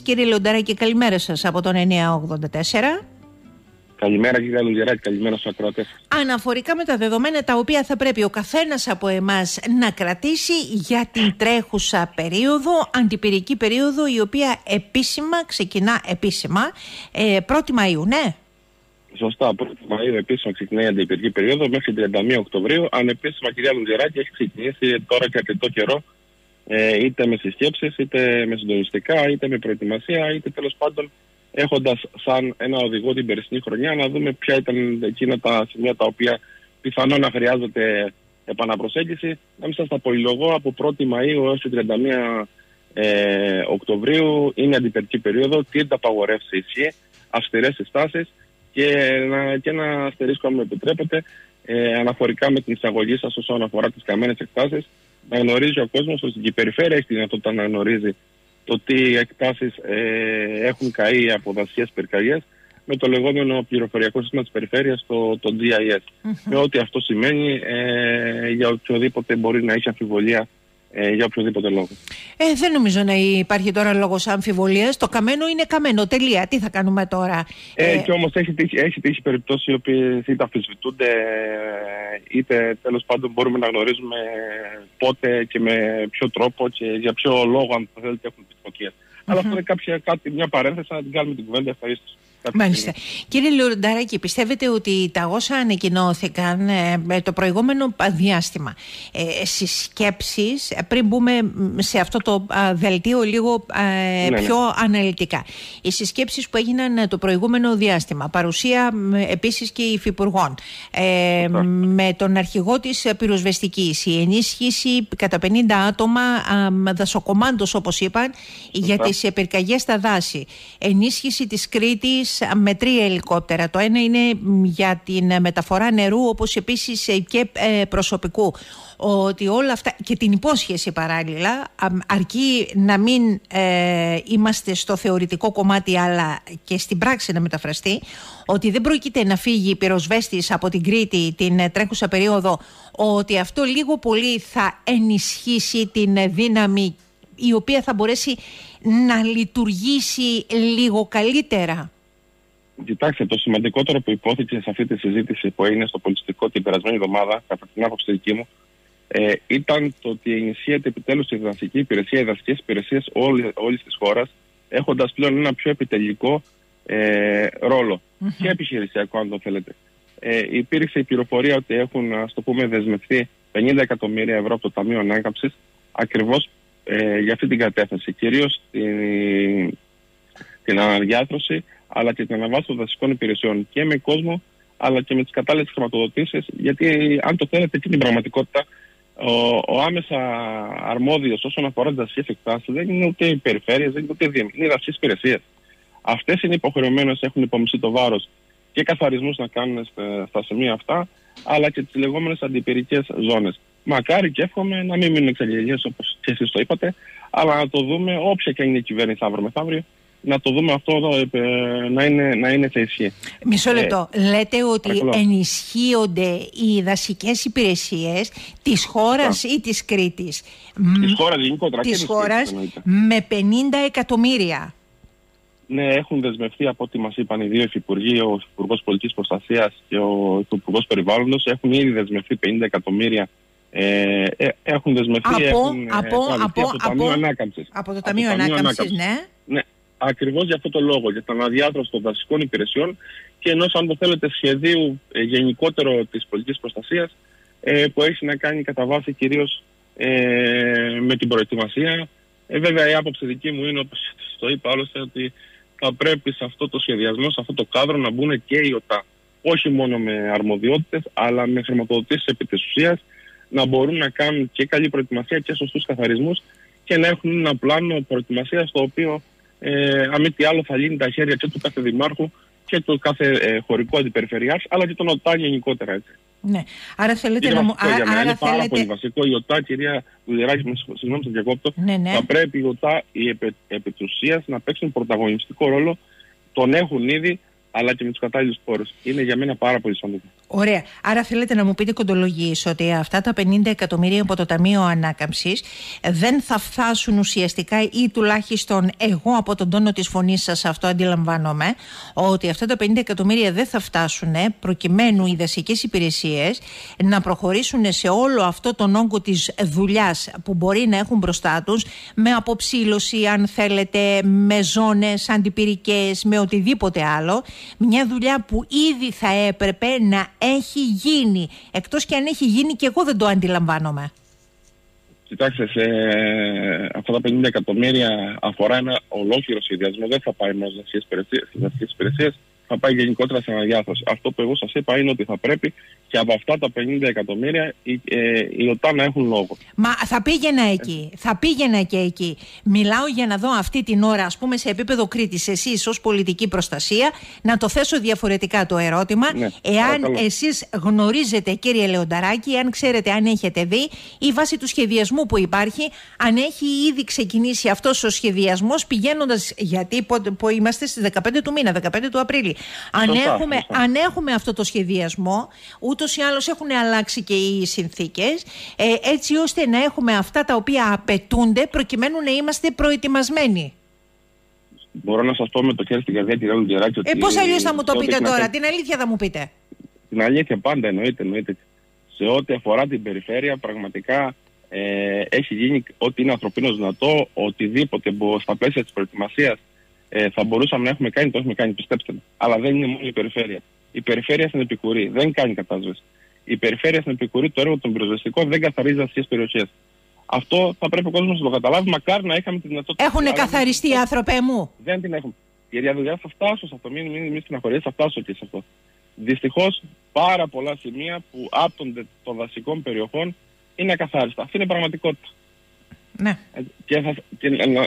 Κύριε Λιονταράκη, καλημέρα σας από τον 984. Καλημέρα κύριε Λιονταράκη, καλημέρα στους ακροατές. Αναφορικά με τα δεδομένα τα οποία θα πρέπει ο καθένας από εμάς να κρατήσει για την τρέχουσα περίοδο, αντιπυρική περίοδο, η οποία ξεκινά επίσημα 1η Μαΐου, ναι. Σωστά, 1η Μαΐου επίσημα ξεκινάει η αντιπυρική περίοδο μέχρι 31 Οκτωβρίου. Ανεπίσημα, κυρία Λιονταράκη, έχει ξεκινήσει τώρα και αρκετό καιρό, είτε με συσκέψεις, είτε με συντονιστικά, είτε με προετοιμασία, είτε τέλος πάντων έχοντας σαν ένα οδηγό την περσινή χρονιά να δούμε ποια ήταν εκείνα τα σημεία τα οποία πιθανόν να χρειάζεται επαναπροσέγγιση. Να μην σας τα πολυλογώ, από 1η Μαΐου έως 31 Οκτωβρίου είναι αντιπυρική περίοδο, τήρητα απαγορεύσει ισχύει, αυστηρές συστάσεις και ένα αστερίσκο, αν μου επιτρέπετε, αναφορικά με την εισαγωγή σας όσον αφορά τις καμένες εκτάσεις. Να γνωρίζει ο κόσμος ότι η περιφέρεια έχει τη δυνατότητα να γνωρίζει το τι εκτάσεις έχουν καεί από δασικές πυρκαγιές με το λεγόμενο πληροφοριακό σύστημα της περιφέρειας, το GIS. Με ό,τι αυτό σημαίνει για οποιοδήποτε μπορεί να έχει αμφιβολία για οποιοδήποτε λόγο. Δεν νομίζω να υπάρχει τώρα λόγος αμφιβολίας. Το καμένο είναι καμένο. Τελεία. Τι θα κάνουμε τώρα. Και όμως έχει τύχει περιπτώσεις οι οποίες είτε αμφισβητούνται, είτε τέλος πάντων μπορούμε να γνωρίζουμε πότε και με ποιο τρόπο και για ποιο λόγο, αν θέλετε, έχουν επιτυχίες. Αλλά αυτό είναι μια παρένθεση, να την κάνουμε την κουβέντα ευχαρίστως. Μάλιστα. Κύριε Λιονταράκη, πιστεύετε ότι τα όσα ανακοινώθηκαν το προηγούμενο διάστημα, συσκέψεις, πριν μπούμε σε αυτό το δελτίο λίγο πιο αναλυτικά, οι συσκέψεις που έγιναν το προηγούμενο διάστημα, παρουσία επίσης και υφυπουργών, με τον αρχηγό της πυροσβεστικής, η ενίσχυση κατά 50 άτομα δασοκομάντος, όπως είπαν, για τις πυρκαγιές στα δάση, ενίσχυση της Κρήτης με 3 ελικόπτερα. Το ένα είναι για την μεταφορά νερού, όπως επίσης και προσωπικού. Ότι όλα αυτά, και την υπόσχεση παράλληλα, αρκεί να μην είμαστε στο θεωρητικό κομμάτι αλλά και στην πράξη να μεταφραστεί, ότι δεν πρόκειται να φύγει πυροσβέστης από την Κρήτη την τρέχουσα περίοδο, ότι αυτό λίγο πολύ θα ενισχύσει την δύναμη η οποία θα μπορέσει να λειτουργήσει λίγο καλύτερα. Κοιτάξτε, το σημαντικότερο που υπόθηκε σε αυτή τη συζήτηση που έγινε στο πολιτιστικό την περασμένη εβδομάδα, κατά την άποψη δική μου, ήταν το ότι ενισχύεται επιτέλους η δασική υπηρεσία, οι δασικές υπηρεσίες όλης της χώρας, έχοντας πλέον ένα πιο επιτελικό ρόλο και επιχειρησιακό, αν το θέλετε. Υπήρξε η πληροφορία ότι έχουν, ας το πούμε, δεσμευτεί 50 εκατομμύρια ευρώ από το Ταμείο Ανάκαμψης ακριβώς για αυτή την κατεύθυνση. Κυρίως την αναδιάρθρωση αλλά και την αναβάθμιση των δασικών υπηρεσιών και με κόσμο αλλά και με τις κατάλληλες χρηματοδοτήσεις, γιατί αν το θέλετε και την πραγματικότητα, ο άμεσα αρμόδιος όσον αφορά τις δασικές εκτάσεις δεν είναι ούτε οι περιφέρειες, δεν είναι ούτε είναι οι δασικές υπηρεσίες. Αυτές είναι υποχρεωμένες, έχουν υπομειστεί το βάρος και καθαρισμούς να κάνουν στα σημεία αυτά, αλλά και τις λεγόμενες αντιπυρικές ζώνες. Μακάρι και εύχομαι να μην μείνουν εξαγγελίες όπως και εσείς το είπατε, αλλά να το δούμε, όποια και είναι η κυβέρνηση αύριο μεθαύριο, να το δούμε αυτό εδώ, να είναι σε ισχύ. Μισό λεπτό. Λέτε ότι ενισχύονται οι δασικές υπηρεσίες της χώρας ή της Κρήτης? Της χώρας γενικότερα. Της χώρας με 50 εκατομμύρια. Ναι, έχουν δεσμευτεί από ό,τι μας είπαν οι δύο υφυπουργοί, ο Υφυπουργός Πολιτικής Προστασίας και ο Υφυπουργός Περιβάλλοντος. Έχουν ήδη δεσμευτεί 50 εκατομμύρια. Έχουν δεσμευτεί από το Ταμείο Ανάκαμψης. Από το Ταμείο Ανάκαμψης, ναι. Ναι. Ακριβώς για αυτό το λόγο, για την αναδιάρθρωση των δασικών υπηρεσιών και ενός, αν το θέλετε, σχεδίου γενικότερο της πολιτικής προστασίας που έχει να κάνει κατά βάση κυρίως με την προετοιμασία. Βέβαια η άποψη δική μου είναι, όπως το είπα άλλωστε, ότι θα πρέπει σε αυτό το σχεδιασμό, σε αυτό το κάδρο να μπουν και οι ΟΤΑ. Όχι μόνο με αρμοδιότητες, αλλά με χρηματοδοτήσεις επί της ουσίας, να μπορούν να κάνουν και καλή προετοιμασία και σωστούς καθαρισμούς και να έχουν ένα πλάνο προετοιμασίας το οποίο αν μη τι άλλο θα λύνει τα χέρια και του κάθε δημάρχου και του κάθε χωρικού αντιπεριφερειάρχη, αλλά και των ΟΤΑ γενικότερα, έτσι. Ναι. Άρα θέλετε να μου... Είναι πάρα πολύ βασικό. Η ΟΤΑ, κυρία Λιονταράκη, συγγνώμη, σας διακόπτω, θα πρέπει η ΟΤΑ επί της ουσίας να παίξουν πρωταγωνιστικό ρόλο. Τον έχουν ήδη αλλά και με τους κατάλληλους πόρους. Είναι για μένα πάρα πολύ σημαντικό. Ωραία. Άρα θέλετε να μου πείτε κοντολογής ότι αυτά τα 50 εκατομμύρια από το Ταμείο Ανάκαμψης δεν θα φτάσουν ουσιαστικά, ή τουλάχιστον εγώ από τον τόνο της φωνής σας αυτό αντιλαμβάνομαι, ότι αυτά τα 50 εκατομμύρια δεν θα φτάσουν προκειμένου οι δασικές υπηρεσίες να προχωρήσουν σε όλο αυτό τον όγκο της δουλειάς που μπορεί να έχουν μπροστά τους, με αποψήλωση αν θέλετε, με ζώνες αντιπυρικές, με οτιδήποτε άλλο. Μια δουλειά που ήδη θα έπρεπε να έχει γίνει, εκτός και αν έχει γίνει και εγώ δεν το αντιλαμβάνομαι. Κοιτάξτε, αυτά τα 50 εκατομμύρια αφορά ένα ολόκληρο σχεδιασμό. Δεν θα πάει μόνο στις δασικές υπηρεσίες, θα πάει γενικότερα σε αναδιάθρωση. Αυτό που εγώ σας είπα είναι ότι θα πρέπει και από αυτά τα 50 εκατομμύρια οι ΟΤΑ να έχουν λόγο. Μα θα πήγαινα εκεί. Θα πήγαινα και εκεί. Μιλάω για να δω αυτή την ώρα, ας πούμε, σε επίπεδο Κρήτης, εσείς ως πολιτική προστασία, να το θέσω διαφορετικά το ερώτημα. Ναι, εάν εσείς γνωρίζετε, κύριε Λεονταράκη, αν ξέρετε, αν έχετε δει, ή βάσει του σχεδιασμού που υπάρχει, αν έχει ήδη ξεκινήσει αυτός ο σχεδιασμός, πηγαίνοντας, γιατί που είμαστε στις 15 του μήνα, 15 του Απρίλη. Αν έχουμε αυτό το σχεδιασμό, ούτως ή άλλως έχουν αλλάξει και οι συνθήκες, έτσι ώστε να έχουμε αυτά τα οποία απαιτούνται προκειμένου να είμαστε προετοιμασμένοι. Μπορώ να σας πω με το χέρι στην καρδιά, κύριε Λεονταράκη, ότι... Πώς αλλιώς θα μου το πείτε τώρα, την αλήθεια θα μου πείτε. Την αλήθεια πάντα εννοείται. Σε ό,τι αφορά την περιφέρεια, πραγματικά έχει γίνει ό,τι είναι ανθρωπίνως δυνατό, οτιδήποτε στα πλαίσια της προετοιμασίας θα μπορούσαμε να έχουμε κάνει, το έχουμε κάνει, πιστέψτε με. Αλλά δεν είναι μόνο η περιφέρεια. Η περιφέρεια στην επικουρεί, δεν κάνει κατάσβεση. Η περιφέρεια στην επικουρεί το έργο των πυροσβεστικών, δεν καθαρίζει δασικές περιοχές. Αυτό θα πρέπει ο κόσμος να το καταλάβει. Μακάρι να είχαμε τη δυνατότητα. Έχουνε καθαριστεί οι άνθρωπε μου. Δεν την έχουν. Η διαδικασία θα φτάσω σε αυτό. Μην στεναχωρείτε, θα φτάσω και σε αυτό. Δυστυχώς, πάρα πολλά σημεία που άπτονται των δασικών περιοχών είναι ακαθάριστα. Αυτή είναι η πραγματικότητα. Ναι. Και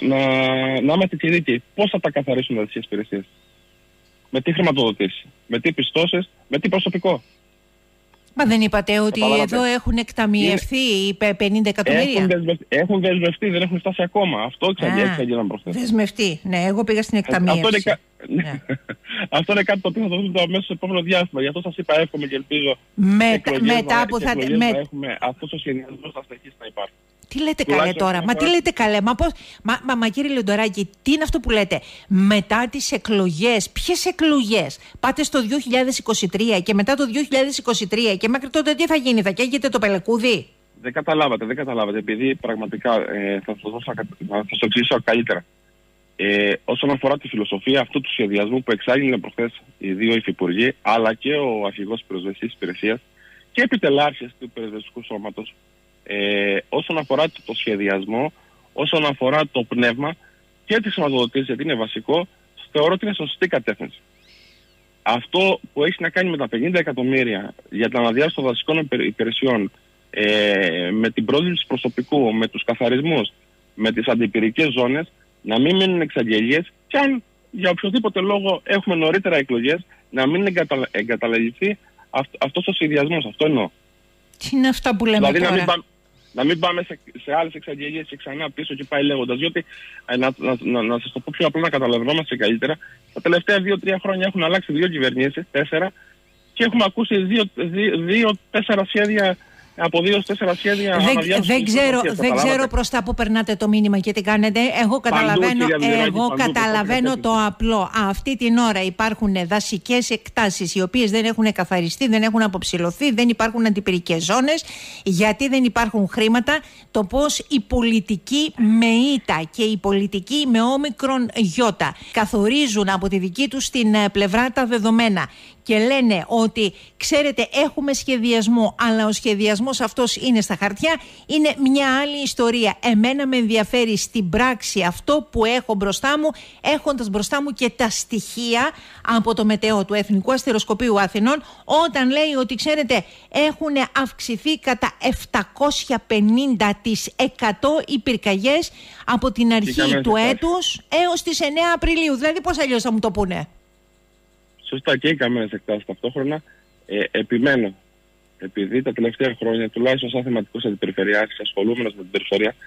να είμαστε και δίκαιοι. Πώς θα τα καθαρίσουν οι δασικές υπηρεσίες? Με τι χρηματοδοτήσεις, με τι πιστώσεις, με τι προσωπικό? Μα δεν είπατε ότι εδώ έχουν εκταμιευθεί 50 εκατομμύρια? Έχουν δεσμευτεί, δεν έχουν φτάσει ακόμα. Αυτό εξαγγέλαν προχθές. Δεσμευτεί, ναι, εγώ πήγα στην εκταμίευση. Αυτό είναι κάτι το οποίο θα το δούμε μέσα στο επόμενο διάστημα. Γι' αυτό σας είπα, εύχομαι και ελπίζω μετά που θα έχουμε αυτός ο σχεδιασμός θα συνεχίσει να υπάρχει. Τι λέτε καλέ τώρα, τι λέτε καλέ, μα κύριε Λεονταράκη, τι είναι αυτό που λέτε? Μετά τις εκλογές, ποιες εκλογές? Πάτε στο 2023 και μετά το 2023 και μέχρι τότε τι θα γίνει, θα καίγεται το πελεκούδι? Δεν καταλάβατε, επειδή πραγματικά θα σας το εξηγήσω καλύτερα. Όσον αφορά τη φιλοσοφία αυτού του σχεδιασμού που εξάγγειλαν προχθές οι δύο υφυπουργοί, αλλά και ο αρχηγός πυροσβεστικής υπηρεσίας και επιτελάρχες του πυροσβεστικού σώματος, όσον αφορά το σχεδιασμό, όσον αφορά το πνεύμα και τις χρηματοδοτήσεις, γιατί είναι βασικό, θεωρώ ότι είναι σωστή κατεύθυνση. Αυτό που έχει να κάνει με τα 50 εκατομμύρια για την αναδιάρθρωση των δασικών υπηρεσιών, με την πρόσληψη προσωπικού, με τους καθαρισμούς, με τις αντιπυρικές ζώνες, να μην μείνουν εξαγγελίες, και αν για οποιοδήποτε λόγο έχουμε νωρίτερα εκλογές, να μην εγκαταλελειφθεί αυτός ο σχεδιασμός. Αυτό εννοώ. Τι είναι αυτά που λέμε δηλαδή, τώρα? Να μην πάμε σε άλλες εξαγγελίες και ξανά πίσω και πάει λέγοντας. Διότι, να σας το πω πιο απλά να καταλαβαίνομαστε καλύτερα, τα τελευταία 2-3 χρόνια έχουν αλλάξει 2 κυβερνήσεις, 4, και έχουμε ακούσει 2-4 σχέδια. Από 2-4 σχέδια. Δεν ξέρω προς τα που περνάτε το μήνυμα και τι κάνετε. Εγώ καταλαβαίνω το απλό. Αυτή την ώρα υπάρχουν δασικές εκτάσεις οι οποίες δεν έχουν καθαριστεί, δεν έχουν αποψηλωθεί, δεν υπάρχουν αντιπυρικές ζώνες, γιατί δεν υπάρχουν χρήματα. Το πώς η πολιτική με ήττα και η πολιτική με όμικρον γιώτα καθορίζουν από τη δική τους την πλευρά τα δεδομένα και λένε ότι ξέρετε έχουμε σχεδιασμό, αλλά ο σχεδιασμός αυτός είναι στα χαρτιά, είναι μια άλλη ιστορία. Εμένα με ενδιαφέρει στην πράξη αυτό που έχω μπροστά μου, έχοντας μπροστά μου και τα στοιχεία από το ΜΕΤΕΟ του Εθνικού Αστεροσκοπείου Αθηνών, όταν λέει ότι ξέρετε έχουν αυξηθεί κατά 750% οι πυρκαγιές από την αρχή του έτους έως τις 9 Απριλίου. Δηλαδή πώς αλλιώς θα μου το πούνε? Σωστά, και οι καμένες εκτάσεις ταυτόχρονα. Επιμένω, επειδή τα τελευταία χρόνια, τουλάχιστον σαν θεματικός αντιπεριφερειάρχης, ασχολούμενος με την περιφέρεια,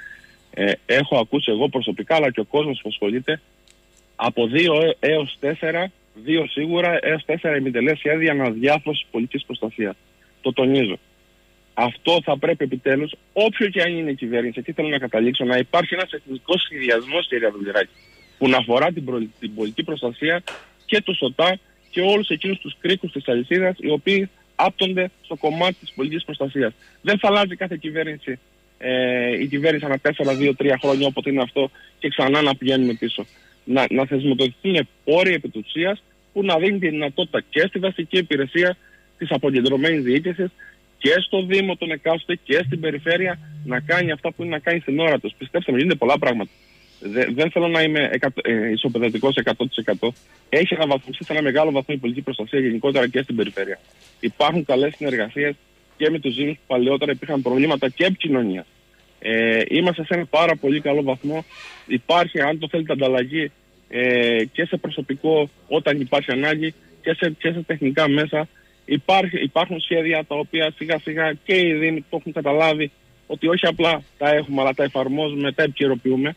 έχω ακούσει εγώ προσωπικά, αλλά και ο κόσμος που ασχολείται, από 2 έως 4 2 σίγουρα έως 4 ημιτελές σχέδια αναδιάθρωσης πολιτικής προστασίας. Το τονίζω. Αυτό θα πρέπει επιτέλους, όποιο και αν είναι η κυβέρνηση, εκεί θέλω να καταλήξω, να υπάρχει ένας εθνικός σχεδιασμός, κυρία Δουλγεράκη, που να αφορά την πολιτική προστασία και του ΣΟΤΑ και όλους εκείνους τους κρίκους της αλυσίδας, οι οποίοι άπτονται στο κομμάτι της πολιτικής προστασίας. Δεν θα αλλάζει κάθε κυβέρνηση, η κυβέρνηση ανά 4, 2, 3 χρόνια, όποτε είναι αυτό, και ξανά να πηγαίνουμε πίσω. Να θεσμοθετηθούν πόροι επί της ουσίας που να δίνει τη δυνατότητα και στη δασική υπηρεσία της αποκεντρωμένης διοίκησης και στο Δήμο τον εκάστοτε και στην περιφέρεια να κάνει αυτά που είναι να κάνει στην ώρα τους. Πιστέψτε με, γίνονται πολλά πράγματα. Δεν θέλω να είμαι ισοπεδωτικός 100%. Έχει αναβαθμιστεί σε ένα μεγάλο βαθμό η πολιτική προστασία γενικότερα και στην περιφέρεια. Υπάρχουν καλές συνεργασίες και με τους Δήμους που παλαιότερα υπήρχαν προβλήματα και επικοινωνίας. Είμαστε σε ένα πάρα πολύ καλό βαθμό. Υπάρχει, αν το θέλετε, ανταλλαγή και σε προσωπικό όταν υπάρχει ανάγκη και σε τεχνικά μέσα. Υπάρχουν σχέδια τα οποία σιγά σιγά και οι Δήμοι το έχουν καταλάβει ότι όχι απλά τα έχουμε, αλλά τα εφαρμόζουμε, τα επικαιροποιούμε.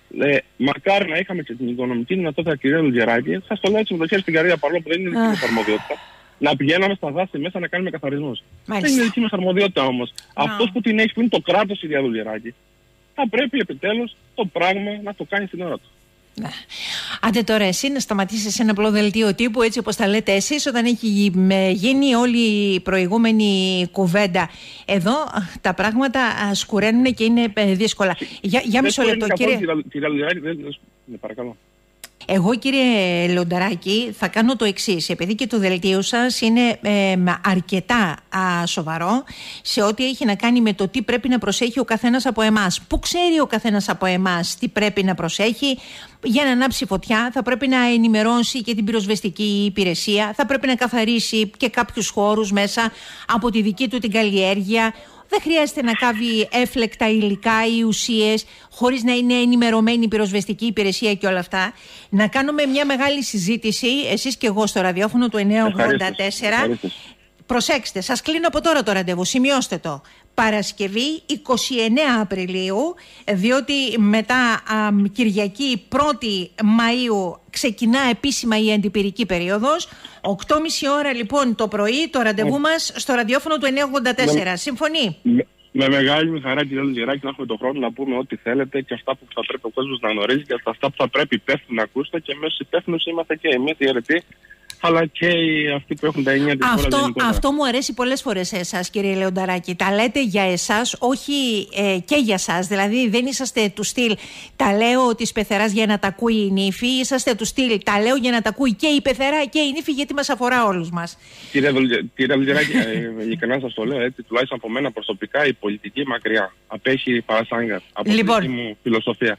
Μακάρι να είχαμε και την οικονομική δυνατότητα, κυρία Δουλγεράκη, σας το λέω έτσι με το χέρι στην καρδιά, παρόλο που δεν είναι δική μας αρμοδιότητα, να πηγαίναμε στα δάση μέσα να κάνουμε καθαρισμούς. Δεν είναι δική μας αρμοδιότητα όμως. Αυτός που την έχει, που είναι το κράτος, κυρία Δουλγεράκη, θα πρέπει επιτέλους το πράγμα να το κάνει στην ώρα του. Άντε τώρα εσύ να σταματήσεις ένα απλό δελτίο τύπου, έτσι όπως τα λέτε εσείς, όταν έχει γίνει όλη η προηγούμενη κουβέντα. Εδώ τα πράγματα σκουραίνουν και είναι δύσκολα. Για μισό λεπτό, κύριε. Παρακαλώ. Εγώ, κύριε Λονταράκη, θα κάνω το εξής. Επειδή και το δελτίο σας είναι αρκετά σοβαρό σε ό,τι έχει να κάνει με το τι πρέπει να προσέχει ο καθένας από εμάς. Πού ξέρει ο καθένας από εμάς τι πρέπει να προσέχει? Για να ανάψει φωτιά θα πρέπει να ενημερώσει και την πυροσβεστική υπηρεσία, θα πρέπει να καθαρίσει και κάποιους χώρους μέσα από τη δική του την καλλιέργεια. Δεν χρειάζεται να κάβει έφλεκτα υλικά ή ουσίες χωρίς να είναι ενημερωμένη η πυροσβεστική υπηρεσία και όλα αυτά. Να κάνουμε μια μεγάλη συζήτηση, εσείς και εγώ, στο ραδιόφωνο του 984. Προσέξτε, σας κλείνω από τώρα το ραντεβού, σημειώστε το. Παρασκευή 29 Απριλίου, διότι μετά Κυριακή 1η Μαΐου ξεκινά επίσημα η αντιπυρική περίοδος. 8.30 ώρα λοιπόν το πρωί το ραντεβού μας στο ραδιόφωνο του 984. Συμφωνεί? Με μεγάλη μου χαρά, κύριε Λιγεράκη, να έχουμε τον χρόνο να πούμε ό,τι θέλετε και αυτά που θα πρέπει ο κόσμος να γνωρίζει και αυτά που θα πρέπει υπεύθυνοι να ακούσετε, και μέσα στους υπεύθυνους είμαστε και εμείς οι αιρετοί, αλλά και αυτοί που έχουν τα ενία της χώρας. Αυτό μου αρέσει πολλές φορές σε εσάς, κύριε Λεονταράκη. Τα λέτε για εσάς, όχι και για εσάς. Δηλαδή δεν είσαστε του στυλ τα λέω της πεθεράς για να τα ακούει η νύφη. Είσαστε του στυλ τα λέω για να τα ακούει και η πεθερά και η νύφη, γιατί μας αφορά όλους μας. Κύριε Λεονταράκη, ειλικρινά σας το λέω έτσι, τουλάχιστον από μένα προσωπικά, η πολιτική μακριά. Απέχει παρασάγκα από τη δική μου φιλοσοφία.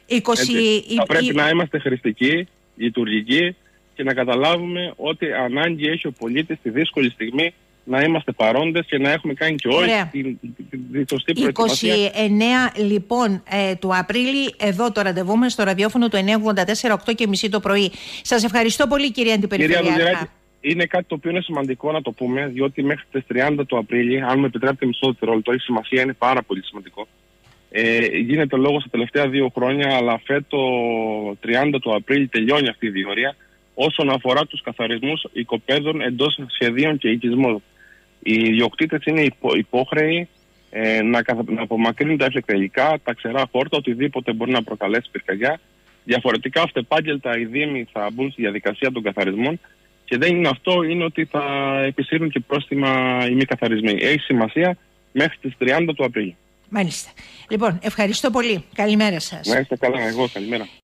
Θα πρέπει να είμαστε χρηστικοί, λειτουργικοί, και να καταλάβουμε ότι ανάγκη έχει ο πολίτης στη δύσκολη στιγμή να είμαστε παρόντες και να έχουμε κάνει και όλοι τη σωστή προετοιμασία. 29 λοιπόν του Απρίλη, εδώ το ραντεβού μας στο ραδιόφωνο του 984, 8.30 το πρωί. Σας ευχαριστώ πολύ, κύριε Αντιπεριφερειάρχα. Είναι κάτι το οποίο είναι σημαντικό να το πούμε, διότι μέχρι τις 30 του Απρίλη, αν με επιτρέπετε μισό δευτερόλεπτο, έχει σημασία, είναι πάρα πολύ σημαντικό. Γίνεται λόγος τα τελευταία 2 χρόνια, αλλά φέτο 30 του Απρίλη τελειώνει αυτή η διορία όσον αφορά τους καθαρισμούς οικοπαίδων εντός σχεδίων και οικισμών. Οι ιδιοκτήτες είναι υπόχρεοι να απομακρύνουν τα έφλεκτα υλικά, τα ξερά χόρτα, οτιδήποτε μπορεί να προκαλέσει πυρκαγιά. Διαφορετικά, αυτεπάγγελτα οι Δήμοι θα μπουν στη διαδικασία των καθαρισμών, και δεν είναι αυτό, είναι ότι θα επισύρουν και πρόστιμα οι μη καθαρισμοί. Έχει σημασία μέχρι τις 30 του Απρίλη. Μάλιστα. Λοιπόν, ευχαριστώ πολύ. Καλημέρα σας. Να είστε καλά, εγώ καλημέρα.